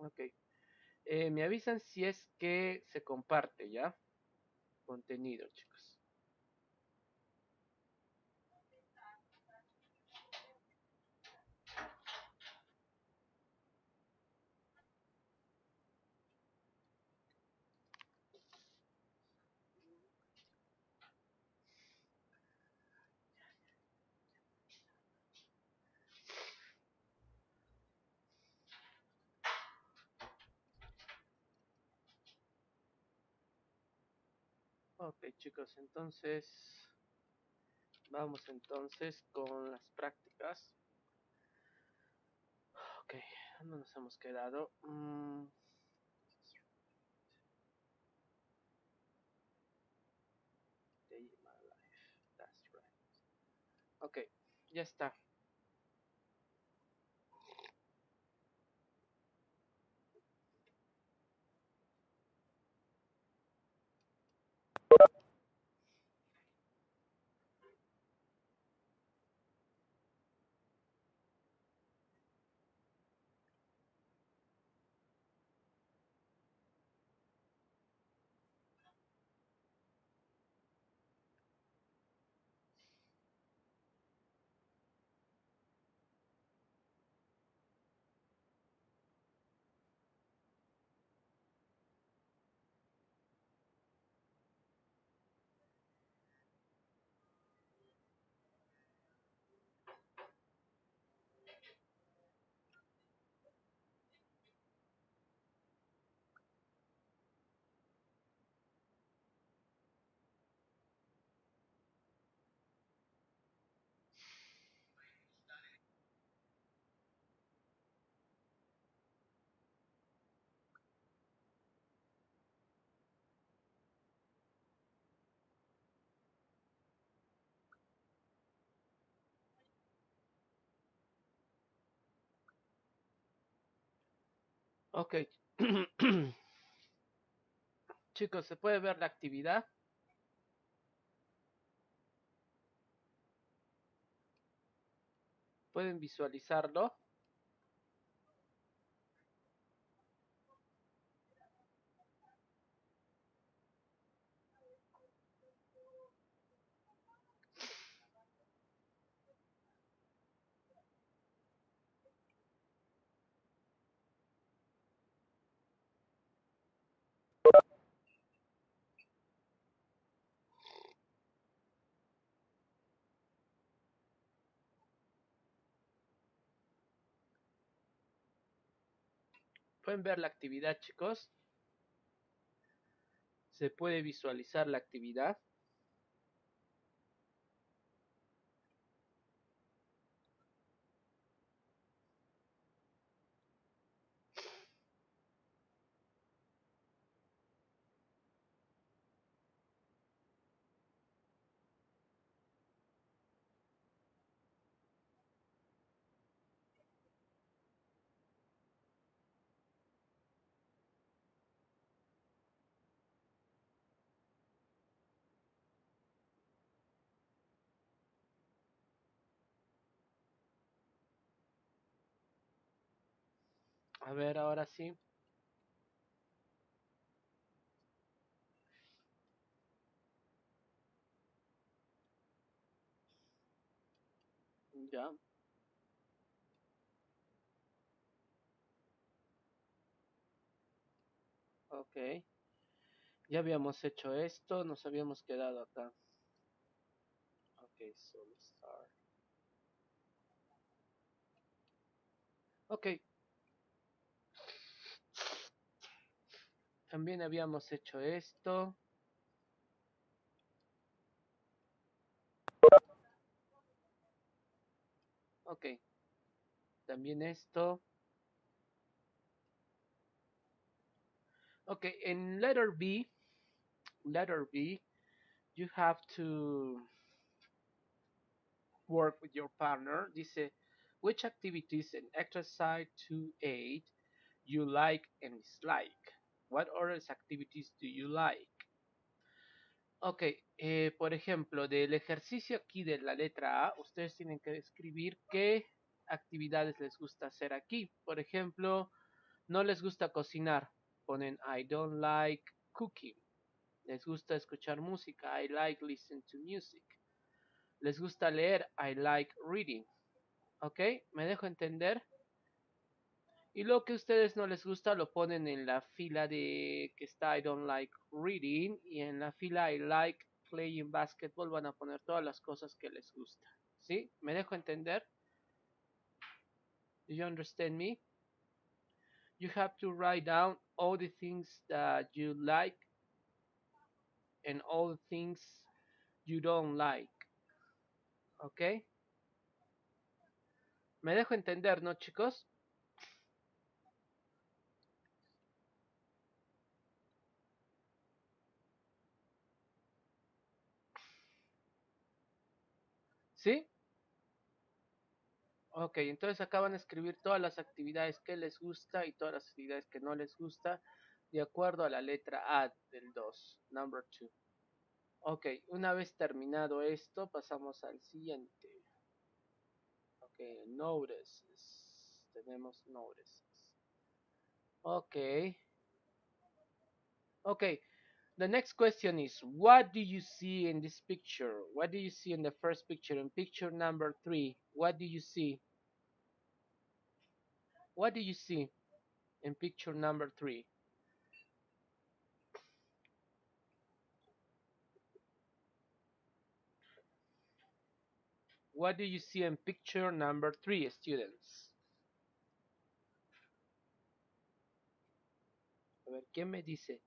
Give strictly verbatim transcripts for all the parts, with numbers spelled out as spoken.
Ok. Eh, me avisan si es que se comparte, ¿ya? Contenido, chicos. Ok, chicos, entonces vamos entonces con las prácticas. Ok, ¿dónde nos hemos quedado? Mm, Day in my life. That's right. Ok, ya está. Ok. Chicos, ¿se puede ver la actividad? ¿Pueden visualizarlo? ¿Pueden ver la actividad, chicos? ¿Se puede visualizar la actividad? A ver, ahora sí. Ya, ok. Ya habíamos hecho esto, nos habíamos quedado acá. Ok, so let's start. Ok, también habíamos hecho esto. Ok, también esto. Ok, in letter B, letter B, you have to work with your partner. Dice, which activities and exercise to aid you like and dislike? What other activities do you like? Ok, eh, por ejemplo, del ejercicio aquí de la letra A, ustedes tienen que describir qué actividades les gusta hacer aquí. Por ejemplo, No les gusta cocinar, ponen I don't like cooking. Les gusta escuchar música, I like listen to music. Les gusta leer, I like reading. ¿Ok? ¿Me dejo entender? Y lo que a ustedes no les gusta lo ponen en la fila de que está I don't like reading y en la fila I like playing basketball van a poner todas las cosas que les gusta. ¿Sí? ¿Me dejo entender? Do you understand me? You have to write down all the things that you like and all the things you don't like. ¿Ok? ¿Me dejo entender, no, chicos? ¿Sí? Ok, entonces acá van a escribir todas las actividades que les gusta y todas las actividades que no les gusta de acuerdo a la letra A del dos, number two. Ok, una vez terminado esto, pasamos al siguiente. Ok, notices. Tenemos notices. Ok. Ok, the next question is, what do you see in this picture? What do you see in the first picture? In picture number three, what do you see? What do you see in picture number three? What do you see in picture number three, students? A ver, ¿quién me dice?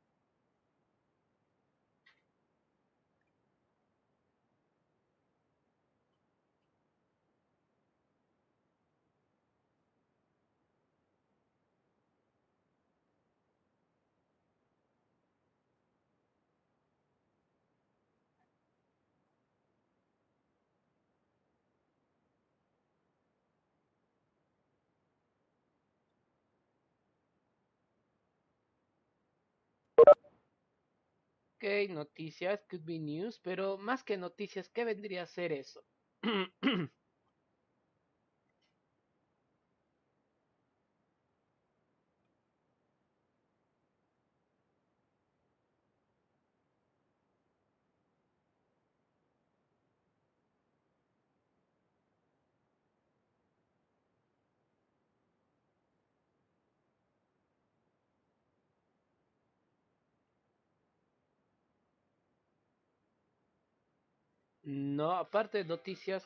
Ok, noticias, could be news, pero más que noticias, ¿qué vendría a ser eso? No, aparte de noticias,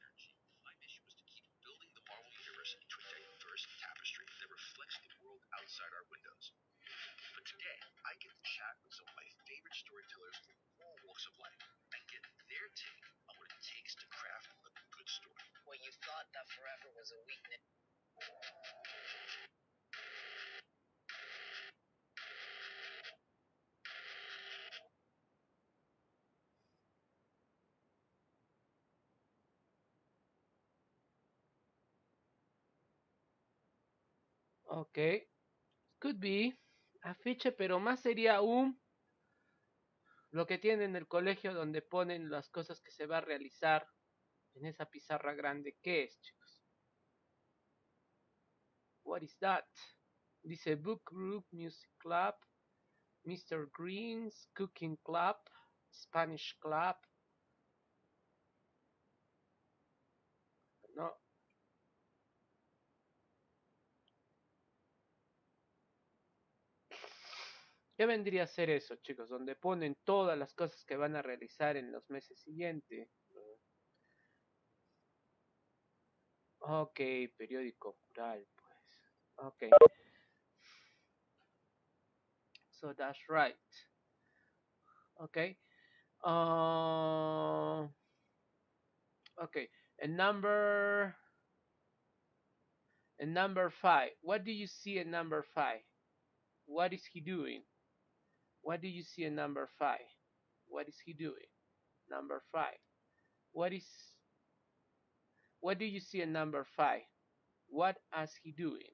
ok, could be afiche, pero más sería un lo que tienen en el colegio donde ponen las cosas que se va a realizar en esa pizarra grande. ¿Qué es, chicos? What is that? Dice Book Group, Music Club, mister Green's Cooking Club, Spanish Club. No. ¿Qué vendría a ser eso, chicos? Donde ponen todas las cosas que van a realizar en los meses siguientes. Ok, periódico oral, pues. Ok, so that's right. Ok. Uh, okay, and number and number five. What do you see in number five? What is he doing? What do you see in number five? What is he doing? Number five. What is what do you see in number five? What is he doing?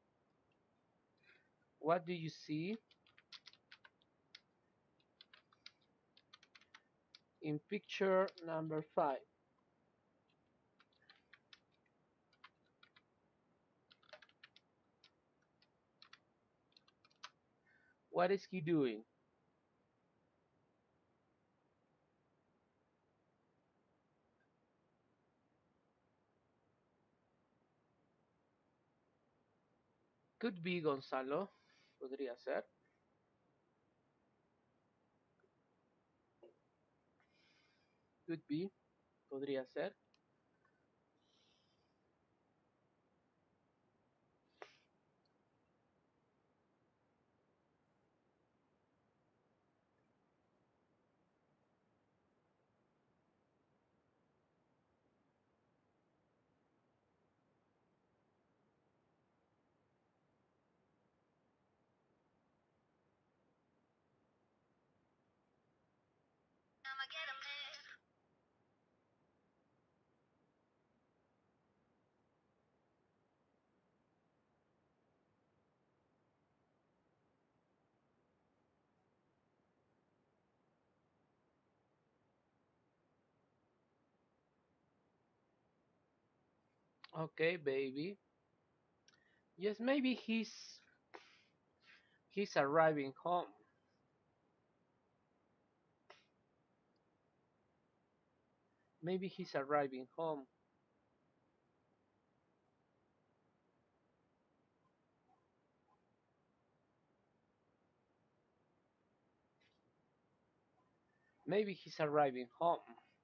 What do you see in picture number five? What is he doing? Could be Gonzalo. Podría ser. Could be. Podría ser. Okay, baby. Yes, maybe he's he's arriving home. Maybe he's arriving home. Maybe he's arriving home.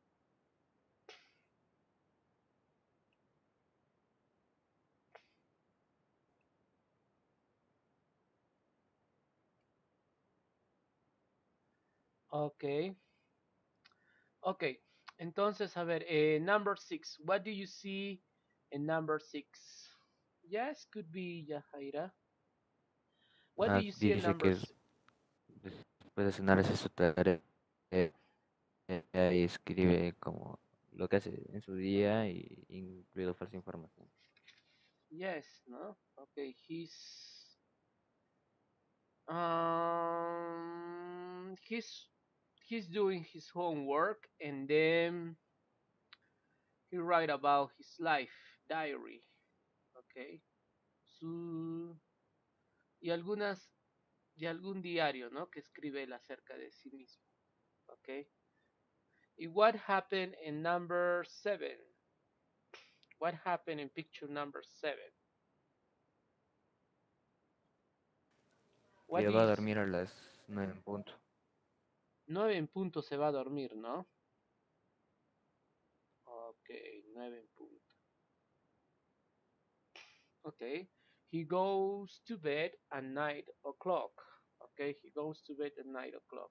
Okay. Okay. Entonces, a ver, eh, number six. What do you see in number six? Yes, could be Yahaira. What do Ah, you see in dice number que es, six? después de cenar hace su tarea eh, eh, y escribe como lo que hace en su día y incluido falsa información. Yes, no? Okay, he's um he's he's doing his homework and then he write about his life diary. Okay. Su y algunas y algún diario, ¿no? Que escribe él acerca de sí mismo. Okay. Y what happened in number seven? What happened in picture number seven? What Que do va a you see? dormir a las nueve en punto. Nueve en punto se va a dormir, ¿no? Ok, nueve en punto. Okay. He goes to bed at nine o'clock. Okay, he goes to bed at nine o'clock.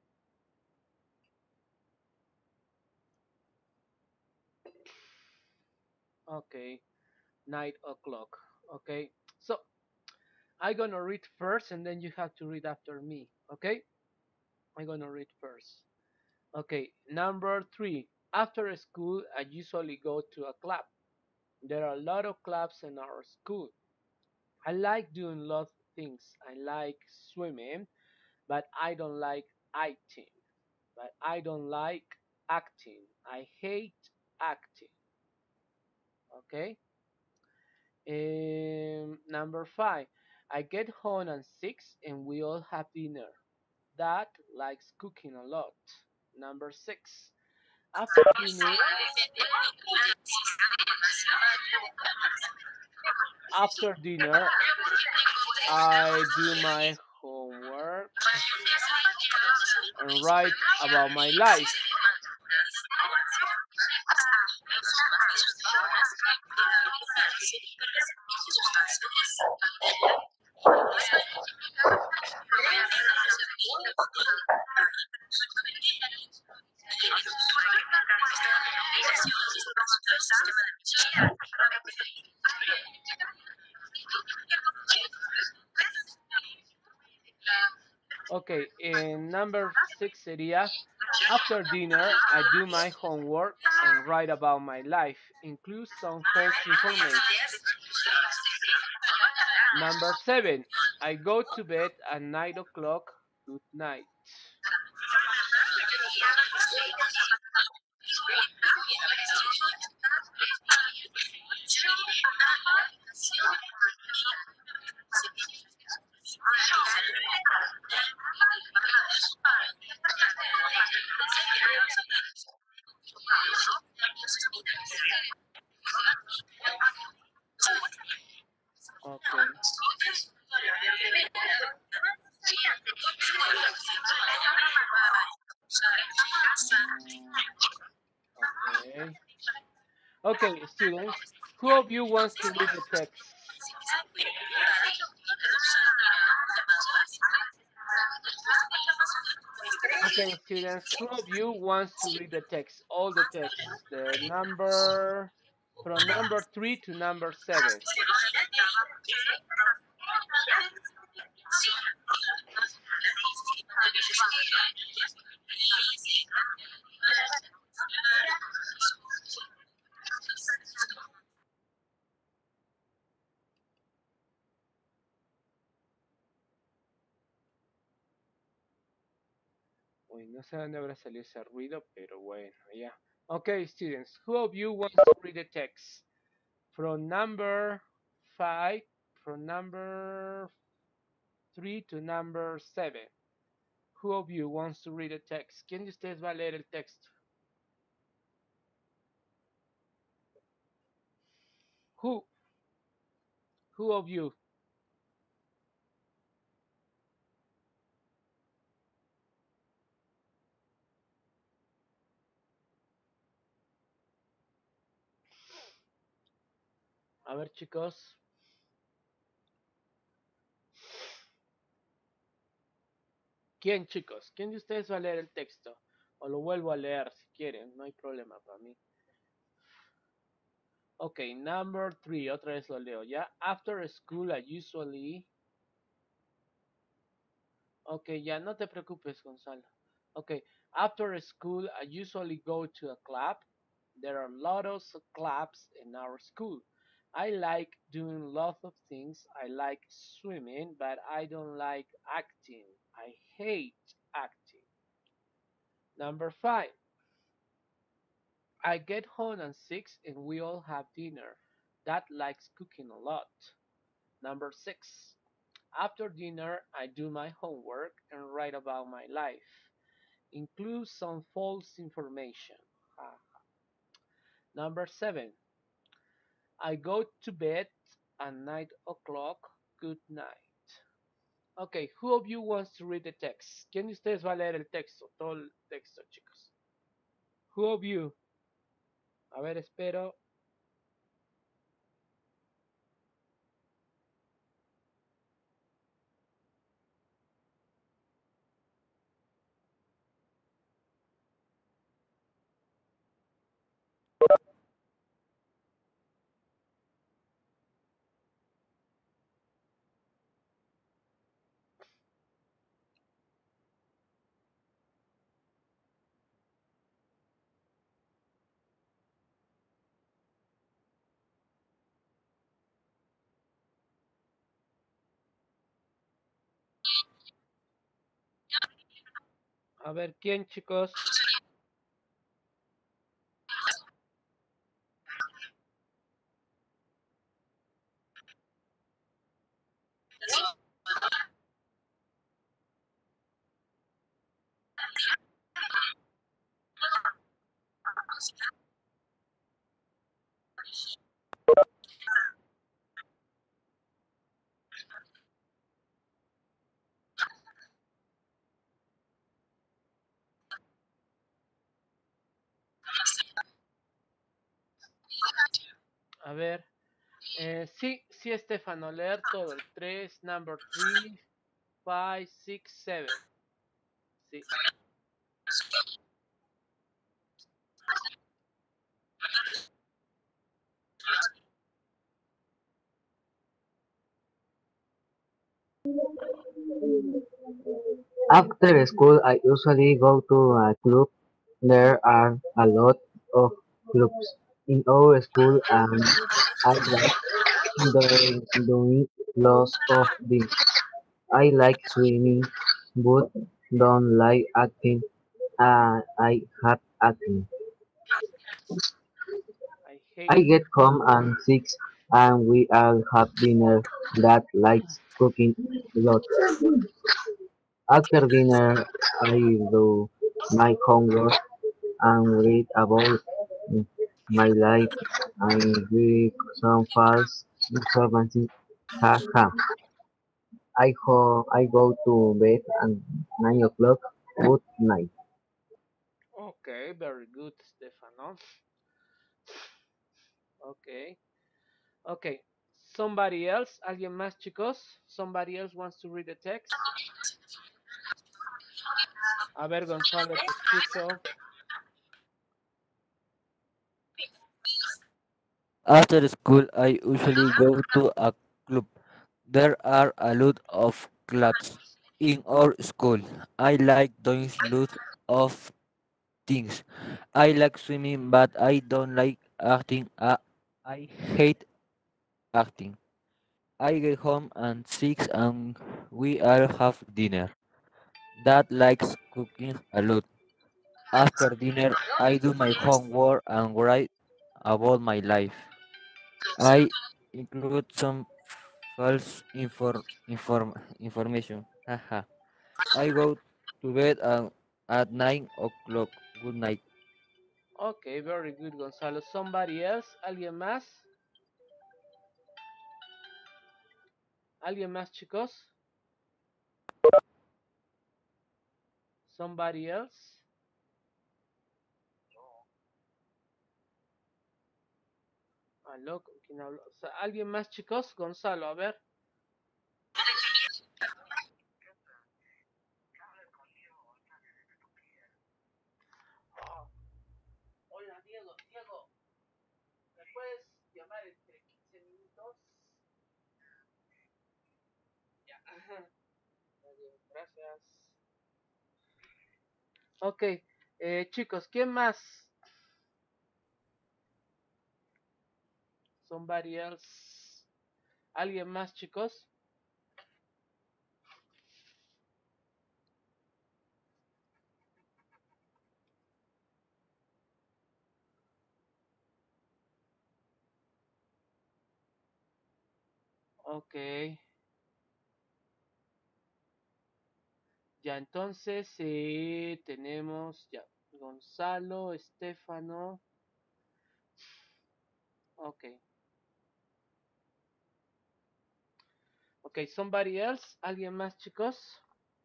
Okay, nine o'clock. Okay, so I'm gonna read first and then you have to read after me. Okay, I'm gonna read first. Okay, number three. After school, I usually go to a club. There are a lot of clubs in our school. I like doing lots of things. I like swimming, but I don't like eating. But I don't like acting. I hate acting. Okay. Um, number five. I get home at six and we all have dinner. Dad likes cooking a lot. Number six. After dinner, after dinner, I do my homework and write about my life. Okay, and number six sería after dinner, I do my homework and write about my life, include some false information. Number seven, I go to bed at nine o'clock. Good night. Okay. Okay. Okay, students, who of you wants to read the text? Okay, students, who of you wants to read the text? All the text, the number from number three to number seven. Uy, no sé dónde habrá salido ese ruido, pero bueno, ya. Okay, students, who of you wants to read the text? From number five, from number three to number seven. Who of you wants to read the text? ¿Quién de ustedes va a leer el texto? Who? Who of you? A ver, chicos. ¿Quién, chicos? ¿Quién de ustedes va a leer el texto? O lo vuelvo a leer si quieren, no hay problema para mí. Ok, number three, otra vez lo leo, ¿ya? After school, I usually... Ok, ya, no te preocupes, Gonzalo. Ok, after school, I usually go to a club. There are lots of clubs in our school. I like doing lots of things. I like swimming, but I don't like acting. I hate acting. Number five, I get home at six and we all have dinner. Dad likes cooking a lot. Number six, after dinner, I do my homework and write about my life. Include some false information. Number seven, I go to bed at nine o'clock. Good night. Okay, who of you wants to read the text? ¿Quién de ustedes va a leer el texto? Todo el texto, chicos. Who of you? A ver, espero. A ver, ¿quién, chicos? A ver. Eh, sí, sí, Estefano, leer todo. El tres, number three, five, six, seven. Sí. After school I usually go to a club. There are a lot of clubs in our school and I like doing, doing lots of things. I like swimming but don't like acting. Uh, I hate acting. I I hate. get home at six and we all have dinner. That likes cooking a lot. After dinner I do my homework and read about my life and read some false information. Ha ha. I ho I go to bed at nine o'clock. Good night. Okay, very good, Stefano. Okay, okay. Somebody else, alguien más, chicos? Somebody else wants to read the text? A ver, Gonzalo, te escucho. After school, I usually go to a club. There are a lot of clubs in our school. I like doing lots of things. I like swimming, but I don't like acting. Uh, I hate acting. I get home at six and we all have dinner. Dad likes cooking a lot. After dinner, I do my homework and write about my life. I include some false infor- inform- information. Haha. I go to bed uh, at nine o'clock. Good night. Okay, very good, Gonzalo. Somebody else, alguien más? ¿Alguien más, chicos? Somebody else? Aló, ¿con quién hablo? O sea, ¿alguien más, chicos? Gonzalo, a ver. Oh, hola, Diego. Diego, ¿me puedes llamar entre quince minutos? Ya. Gracias. Ok, eh, chicos, ¿quién más? Somebody else. ¿Alguien más, chicos? Ok. Ya, entonces eh, tenemos ya Gonzalo, Estefano. Ok. Ok, somebody else. ¿Alguien más, chicos?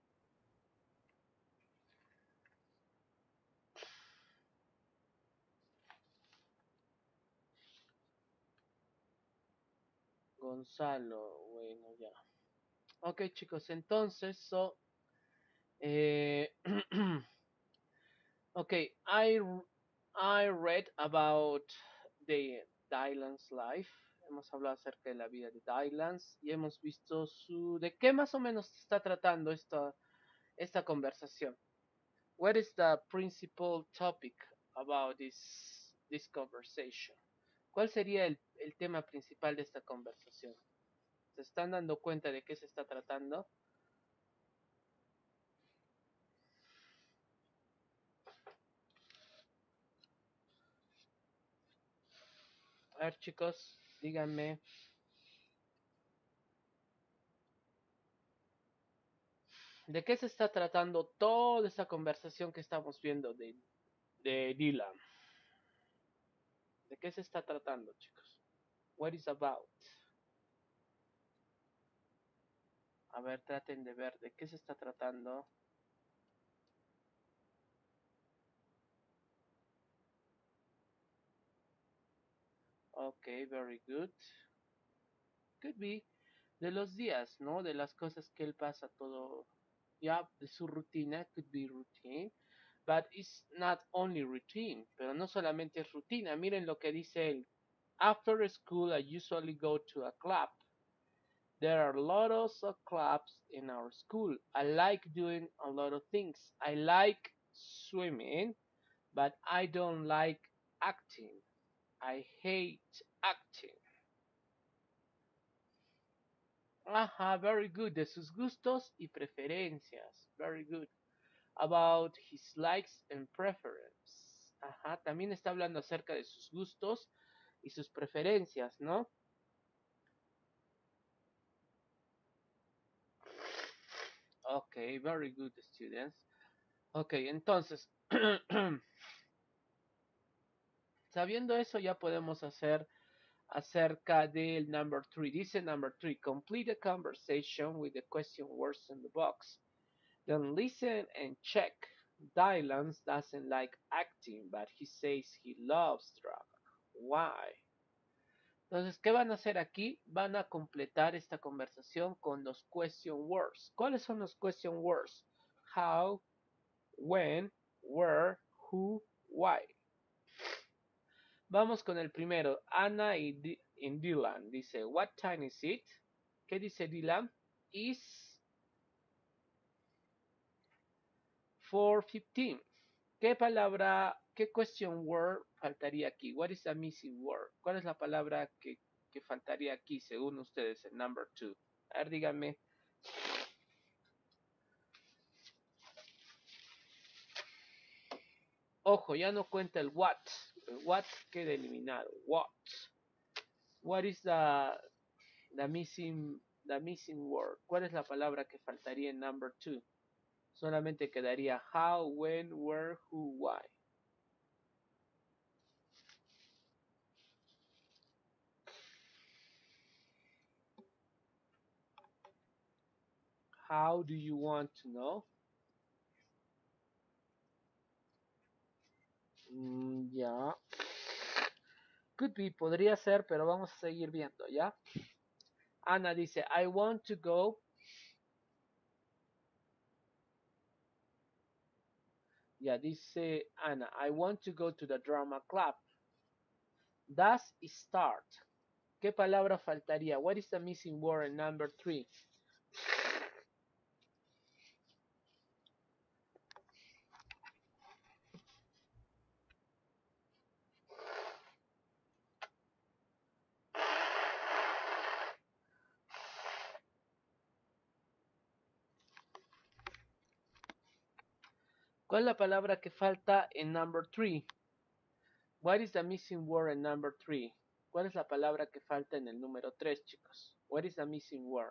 Gonzalo, bueno, ya. Ok, chicos, entonces, so, eh, okay, I I read about the Dylan's life. Hemos hablado acerca de la vida de Dylan's y hemos visto su de qué más o menos está tratando esta esta conversación. What is the principal topic about this this conversation? ¿Cuál sería el, el tema principal de esta conversación? ¿Se están dando cuenta de qué se está tratando? A ver, chicos, díganme. ¿De qué se está tratando toda esta conversación que estamos viendo de, de Dylan? ¿De qué se está tratando, chicos? What is about? A ver, traten de ver de qué se está tratando. Ok, very good. Could be de los días, ¿no? De las cosas que él pasa todo, ya, yeah, de su rutina, could be routine. But it's not only routine, pero no solamente es rutina. Miren lo que dice él. After school, I usually go to a club. There are lots of clubs in our school. I like doing a lot of things. I like swimming, but I don't like acting. I hate acting. Ajá, very good. De sus gustos y preferencias. Very good. About his likes and preferences. Ajá, también está hablando acerca de sus gustos y sus preferencias, ¿no? Ok, very good, students. Ok, entonces, sabiendo eso ya podemos hacer acerca del number three. Dice number three, complete a conversation with the question words in the box. Then listen and check. Dylan doesn't like acting, but he says he loves drama. Why? Entonces, ¿qué van a hacer aquí? Van a completar esta conversación con los question words. ¿Cuáles son los question words? How, when, where, who, why. Vamos con el primero. Ana y, D y Dylan. Dice, what time is it? ¿Qué dice Dylan? Is four fifteen. ¿Qué palabra, qué question word faltaría aquí? What is the missing word? ¿Cuál es la palabra que, que faltaría aquí según ustedes en number two? A ver, díganme. Ojo, ya no cuenta el what. El what queda eliminado. What. What is the, the missing the missing word? ¿Cuál es la palabra que faltaría en number two? Solamente quedaría how, when, where, who, why. How do you want to know? Mm, ya. Could be, podría ser, pero vamos a seguir viendo, ¿ya? Ana dice, I want to go. Ya dice Ana, I want to go to the drama club. Does start. ¿Qué palabra faltaría? What is the missing word in number three? ¿Cuál es la palabra que falta en number three? What is the missing word in number three? ¿Cuál es la palabra que falta en el número tres, chicos? What is the missing word?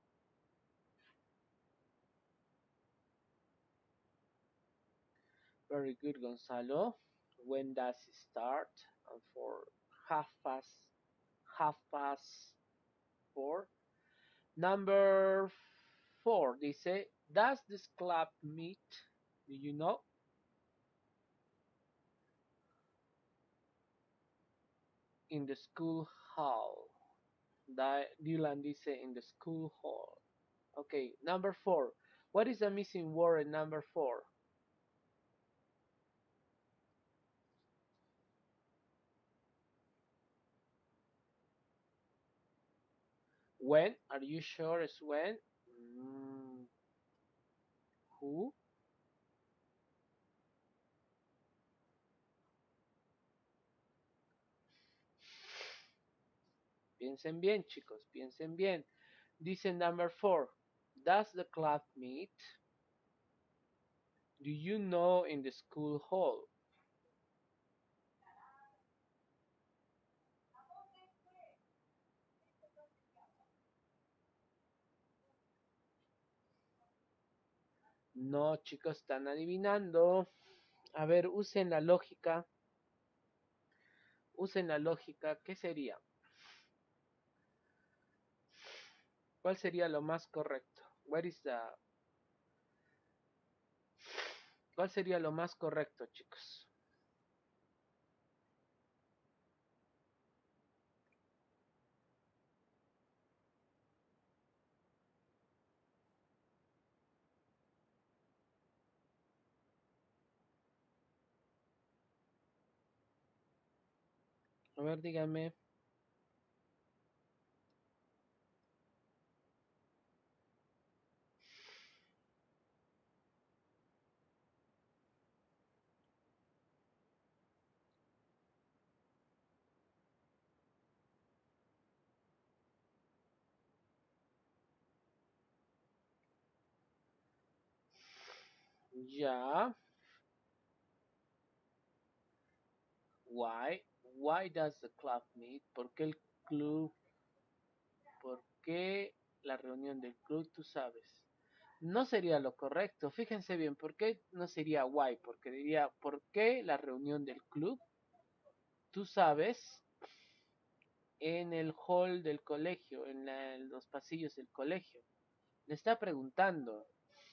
Very good, Gonzalo. When does it start? And for half past, half past four. Number four, dice, does this club meet? Do you know? In the school hall. Dylan dice in the school hall. Okay, number four. What is the missing word in number four? When? Are you sure it's when? Mm, who? Piensen bien, chicos, piensen bien. Dice number four. Does the club meet? Do you know in the school hall? No, chicos, están adivinando. A ver, usen la lógica. Usen la lógica. ¿Qué sería? ¿Cuál sería lo más correcto? What is the... ¿Cuál sería lo más correcto, chicos? A ver, díganme. Ya. Why? Why does the club meet? ¿Por qué el club? ¿Por qué la reunión del club? Tú sabes. No sería lo correcto. Fíjense bien, ¿por qué no sería why? Porque diría, ¿por qué la reunión del club? Tú sabes. en el hall del colegio, en, la, en los pasillos del colegio. Le está preguntando.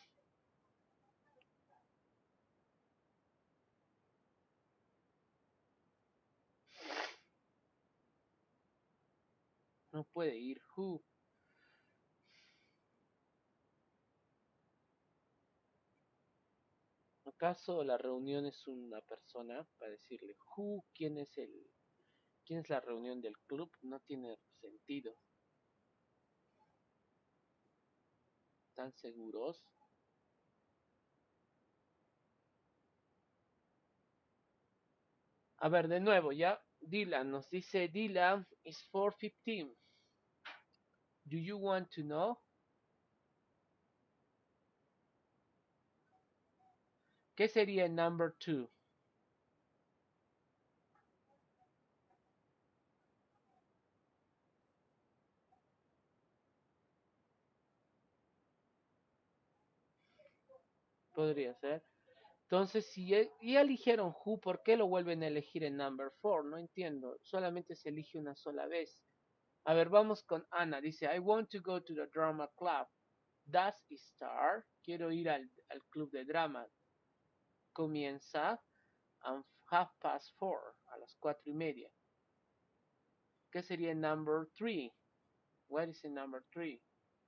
No puede ir. Who? ¿Acaso la reunión es una persona? Para decirle who, ¿quién es el, quién es la reunión del club? No tiene sentido. ¿Están seguros? A ver, de nuevo, ya. Dylan nos dice, Dylan is four fifteen. Do you want to know? ¿Qué sería number two? Podría ser. Entonces, si ya eligieron who, ¿por qué lo vuelven a elegir en number four? No entiendo. Solamente se elige una sola vez. A ver, vamos con Ana. Dice, I want to go to the drama club. Does it start? Quiero ir al, al club de drama. Comienza a half past four, a las cuatro y media. ¿Qué sería number three? What is the number three?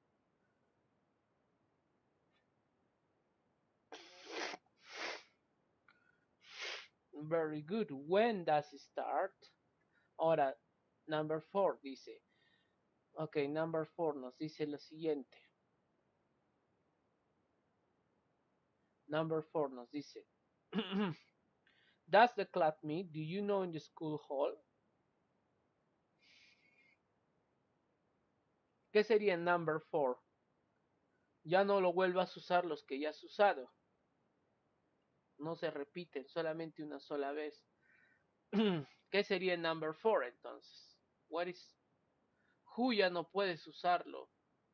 Very good. When does it start? Ahora, number four dice. Ok, number four nos dice lo siguiente. Number four nos dice. Does the club meet? Do you know in the school hall? ¿Qué sería number four? Ya no lo vuelvas a usar los que ya has usado. No se repiten, solamente una sola vez. ¿Qué sería number four entonces? What is who ya no puedes usarlo?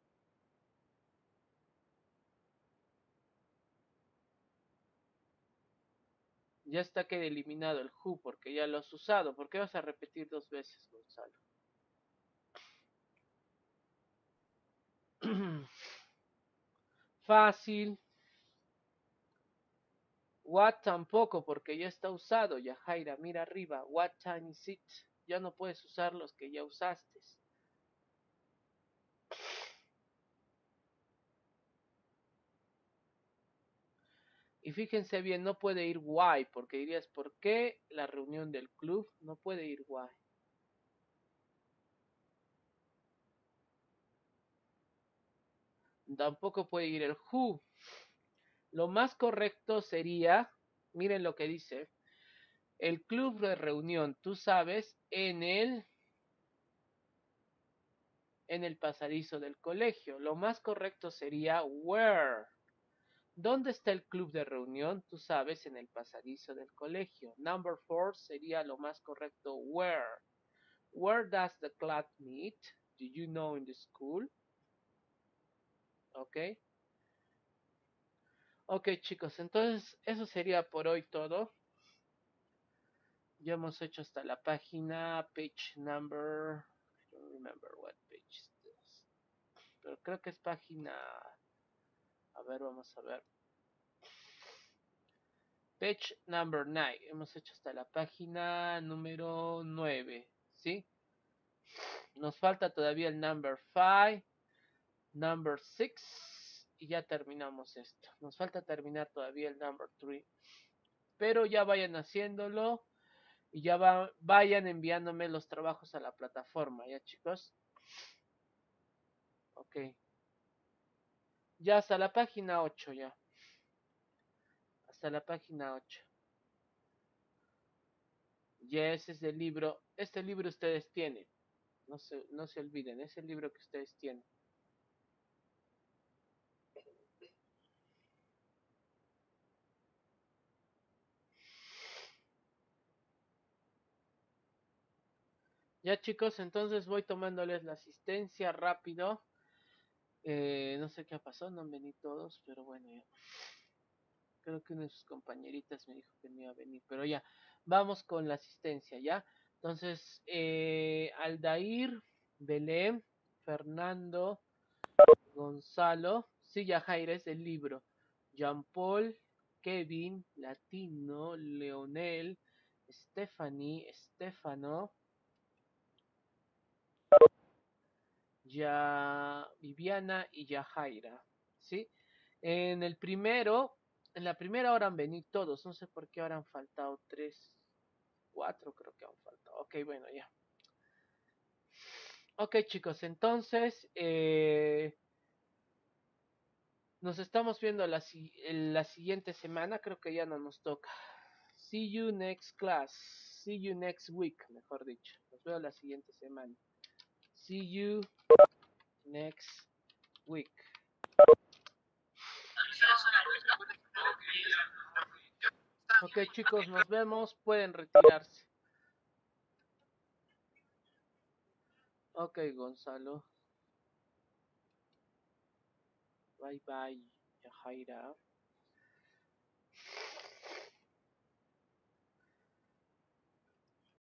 Ya está queda eliminado el who porque ya lo has usado. ¿Por qué vas a repetir dos veces, Gonzalo? Fácil. What tampoco porque ya está usado. Ya Jaira, mira arriba. What time is it? Ya no puedes usar los que ya usaste. Y fíjense bien, no puede ir why, porque dirías, ¿por qué la reunión del club? No puede ir why. Tampoco puede ir el who. Lo más correcto sería, miren lo que dice, el club de reunión, tú sabes, en el, en el pasadizo del colegio. Lo más correcto sería where. ¿Dónde está el club de reunión? Tú sabes, en el pasadizo del colegio. Number four sería lo más correcto, where. Where does the club meet? Do you know in the school? Ok. Ok, chicos, entonces eso sería por hoy todo. Ya hemos hecho hasta la página, page number, I don't remember what page is this. Pero creo que es página, a ver, vamos a ver. Page number nine. Hemos hecho hasta la página número nueve, ¿sí? Nos falta todavía el number five, number six y ya terminamos esto. Nos falta terminar todavía el number three. Pero ya vayan haciéndolo y ya va, vayan enviándome los trabajos a la plataforma, ¿ya chicos? Ok. Ya hasta la página ocho ya. Hasta la página ocho. Ya ese es el libro. Este libro ustedes tienen. No se, no se olviden, es el libro que ustedes tienen. Ya chicos, entonces voy tomándoles la asistencia rápido. Eh, no sé qué ha pasado, no han venido todos, pero bueno, ya. Creo que una de sus compañeritas me dijo que no iba a venir, pero ya, vamos con la asistencia, ¿ya? Entonces, eh, Aldair, Belén, Fernando, Gonzalo, sí, Yajaira es el libro. Jean Paul, Kevin, Latino, Leonel, Stephanie, Stefano, ya Viviana y Yajaira, ¿sí? En el primero, en la primera hora han venido todos, no sé por qué ahora han faltado tres, cuatro creo que han faltado. Ok, bueno, ya. Ok, chicos, entonces eh, nos estamos viendo la, la siguiente semana, creo que ya no nos toca. See you next class. See you next week, mejor dicho. Nos veo la siguiente semana. See you next week. Ok, chicos, nos vemos. Pueden retirarse. Ok, Gonzalo. Bye bye, Yajaira.